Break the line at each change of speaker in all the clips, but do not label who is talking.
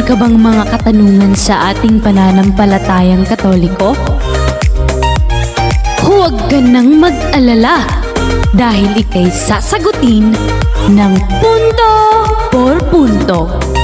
ka bang mga katanungan sa ating pananampalatayang Katoliko? Huwag ka nang mag-alala dahil ika'y sasagutin ng punto por punto.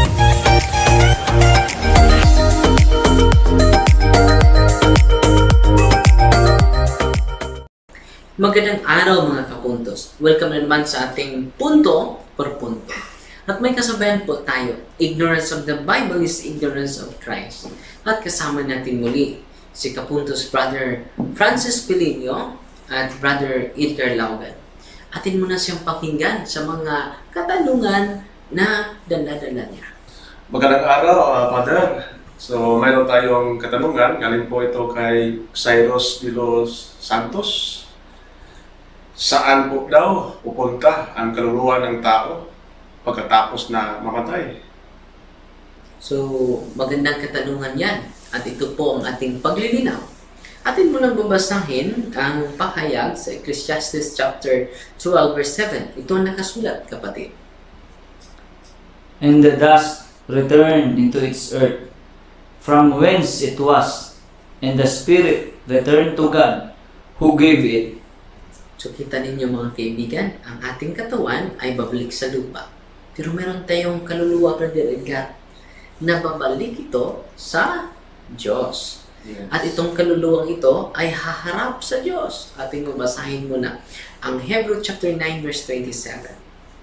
Magandang araw mga kapuntos. Welcome na naman sa ating punto por punto. At may kasabayan po tayo, ignorance of the Bible is ignorance of Christ. At kasama natin muli si Kapuntos Brother Francis Pilinio at Brother Edgar Laugan. Atin muna siyang pakinggan sa mga katanungan na dala-dala niya.
Magandang araw, Father. So, mayroon tayong katanungan. Galing po ito kay Cyrus de los Santos. Saan po daw pupunta ang kaluluwa ng tao pagkatapos na mamatay?
So, magandang katanungan yan. At ito po ang ating paglilinaw. Atin mo nang babasahin ang pahayag sa Ecclesiastes chapter 12 verse 7. Ito ang nakasulat, kapatid.
And the dust returned into its earth, from whence it was, and the spirit returned to God, who gave it.
So kita ninyo mga kaibigan, ang ating katawan ay babalik sa lupa. Pero meron tayong kaluluwa, Brother Edgar, na babalik ito sa Diyos.
Yes.
At itong kaluluwang ito ay haharap sa Diyos. Ating mabasahin muna ang Hebrew chapter 9 verse 27.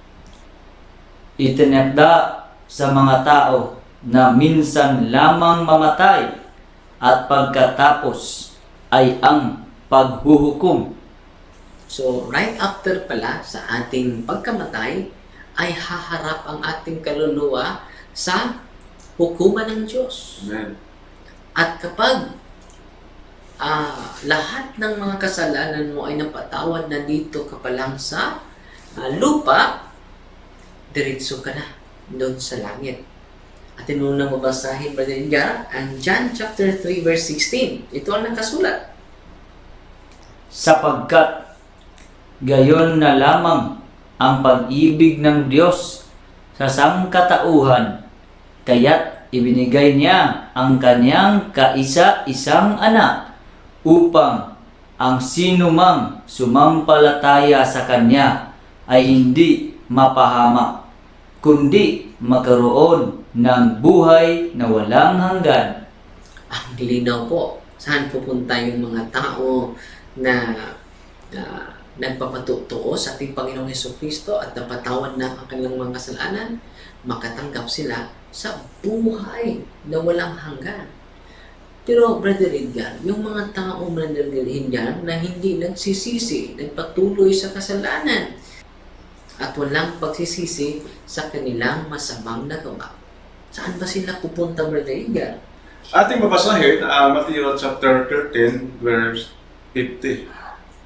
Itinakda sa mga tao na minsan lamang mamatay at pagkatapos ay ang paghuhukom.
So right after pala sa ating pagkamatay ay haharap ang ating kaluluwa sa hukuman ng Diyos.
Amen.
At kapag lahat ng mga kasalanan mo ay napatawad na dito ka pa lang sa lupa, diretso ka na doon sa langit. Atin muna mabasahin, Brother Edgar, ang John chapter 3 verse 16. Ito ang nakasulat.
Sapagkat gayon na lamang ang pag-ibig ng Diyos sa sangkatauhan, kaya't ibinigay niya ang kanyang kaisa-isang anak upang ang sinumang sumampalataya sa kanya ay hindi mapahamak, kundi magkaroon ng buhay na walang hanggan.
Ang linaw po. Saan pupunta yung mga tao na nagpapatutuo sa ating Panginoong Hesukristo at napatawad na ang kanilang mga kasalanan? Makatanggap sila sa buhay na walang hanggan. Pero, Brother Edgar, yung mga tao, Brother Edgar, na hindi nagsisisi, nagpatuloy sa kasalanan, at walang pagsisisi sa kanilang masamang nagawa, saan ba sila pupunta, Brother Edgar?
Ating babasahin Matthew chapter 13 verse 50.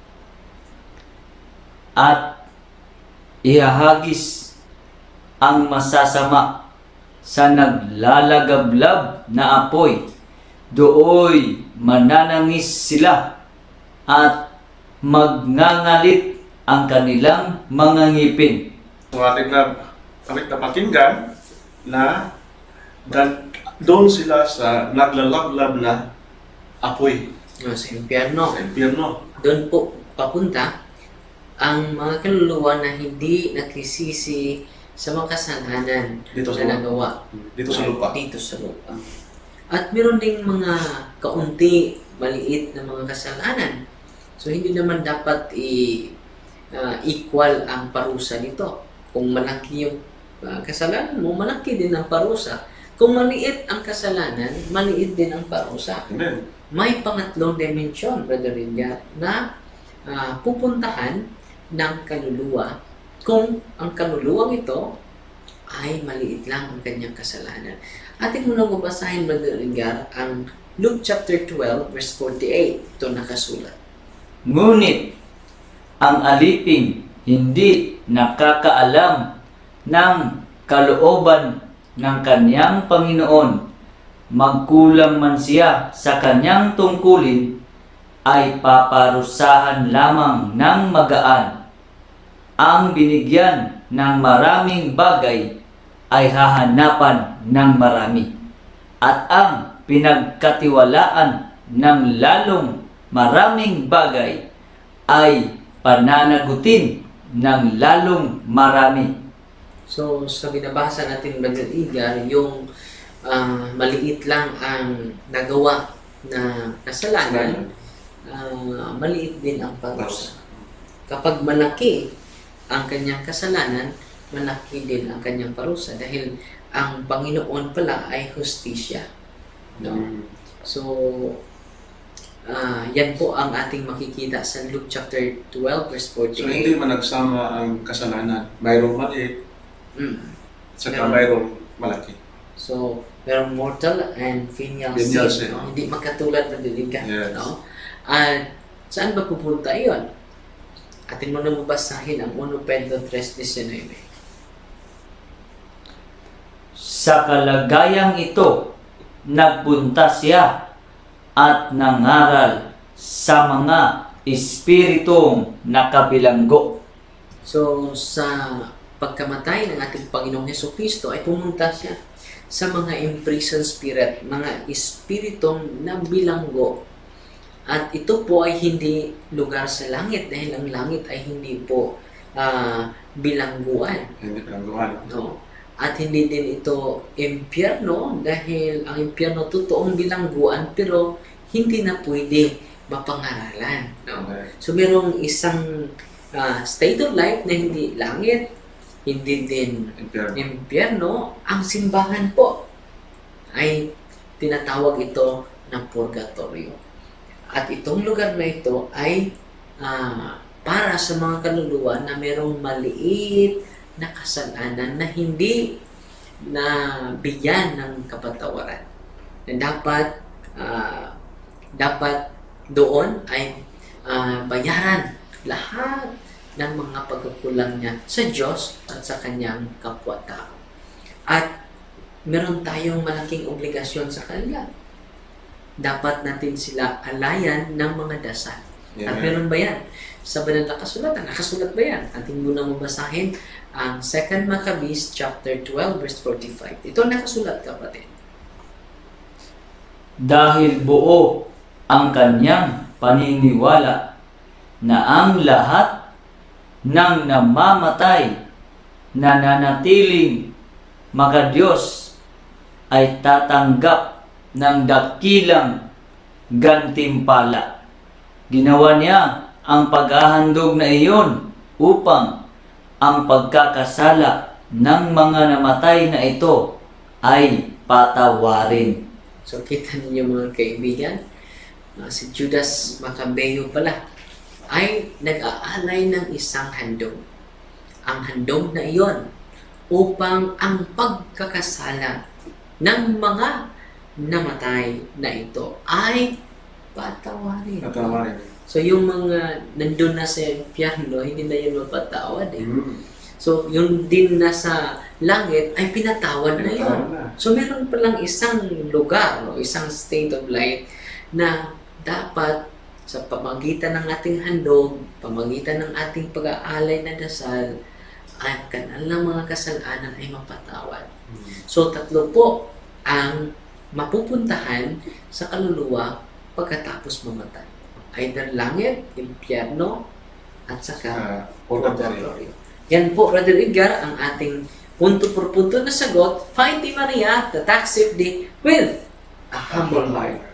At ihahagis ang masasama sa naglalagablab na apoy. Dooy mananangis sila at magngangalit ang kanilang mga ngipin.
So, ating napakinggan na doon sila sa naglalaglab na apoy
Sa impyerno.
sa impyerno.
Doon po papunta ang mga kaluluwa na hindi nagsisisi sa mga kasalanan
Dito sa
na nagawa
dito sa lupa.
dito sa lupa. At meron ding mga kaunti, maliit na mga kasalanan. So hindi naman dapat equal ang parusa nito. Kung malaki yung kasalanan mo, malaki din ang parusa. Kung maliit ang kasalanan, maliit din ang parusa.
Amen.
May pangatlong dimensyon, Brother Edgar, na pupuntahan ng kaluluwa kung ang kaluluwang ito ay maliit lang ang kanyang kasalanan. Atin muna babasahin, Brother Edgar, ang Luke chapter 12 verse 48. Ito nakasulat.
Ngunit ang aliping hindi nakakaalam ng kalooban ng kanyang Panginoon, magkulang man siya sa kanyang tungkulin, ay paparusahan lamang ng magaan. Ang binigyan ng maraming bagay ay hahanapan ng marami. at ang pinagkatiwalaan ng lalong maraming bagay ay pananagutin ng lalong marami.
So, sa binabasa natin, Brother Edgar, yung maliit lang ang nagawa na kasalanan, maliit din ang parusa. Kapag malaki ang kanyang kasalanan, malaki din ang kanyang parusa dahil ang Panginoon pala ay hustisya. No? So, yan po ang ating makikita sa Luke chapter 12 verse 48.
So hindi man nagsama ang kasalanan. Mayroong maliit, saka
Meron.
mayroong malaki.
So, merong mortal and venial
Venial
sin.
sin.
No? Hindi magkatulad na diligan.
Yes.
No? At saan ba pupunta iyon? Atin mo na mabasahin ang 1 Pedro 3:19.
Sa kalagayang ito, nagpunta siya at nangaral sa mga espiritong nakabilanggo.
So, sa pagkamatay ng ating Panginoong Hesukristo ay pumunta siya sa mga imprisoned spirit, mga espiritong nabilanggo. At ito po ay hindi lugar sa langit dahil ang langit ay hindi po bilangguan.
Hindi pinanggawan.
No? At hindi din ito impyerno dahil ang impyerno totoong bilangguan pero hindi na pwede mapangaralan. No?
Okay.
So merong isang state of life na hindi langit, hindi din
Impyerno.
impyerno. Ang simbahan po ay tinatawag ito na purgatorio. At itong lugar na ito ay para sa mga kaluluwa na merong maliit na kasalanan na hindi na bigyan ng kapatawaran. Na dapat doon ay bayaran lahat ng mga pagkukulang niya sa Diyos at sa kanyang kapwa-tao. At meron tayong malaking obligasyon sa kanila. Dapat natin sila alayan ng mga dasal.
Yeah.
At meron ba yan? Sa banal na kasulatan, nakasulat ba yan? Ating muna mabasahin ang 2 Maccabees chapter 12 verse 45. Ito nakasulat, kapatid.
Dahil buo ang kanyang paniniwala na ang lahat ng namamatay na nanatiling makadiyos ay tatanggap ng dakilang gantimpala. Ginawa niya ang paghahandog na iyon upang ang pagkakasala ng mga namatay na ito ay patawarin.
So kita ninyo mga kaibigan, si Judas Maccabeo pala ay nag-aalay ng isang handog. Ang handog na iyon upang ang pagkakasala ng mga namatay na ito ay patawarin.
Patawarin.
So yung mga nandun na sa impyerno, hindi na yun mapatawad eh. So yung din nasa langit ay pinatawad na yun. So meron palang isang lugar, isang state of life na dapat sa pamagitan ng ating handog, pamagitan ng ating pag-aalay na dasal, ang kanilang mga kasalanan ay mapatawad. So tatlo po ang mapupuntahan sa kaluluwa pagkatapos mamatay. Either langit, impyerno, at saka purgatorio. Yan po, Brother Edgar, ang ating punto por punto na sagot. Find Maria, the tax safety with a humble heart.